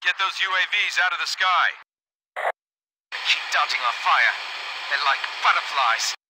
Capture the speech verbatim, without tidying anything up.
Get those U A Vs out of the sky. Keep dodging our fire. They're like butterflies.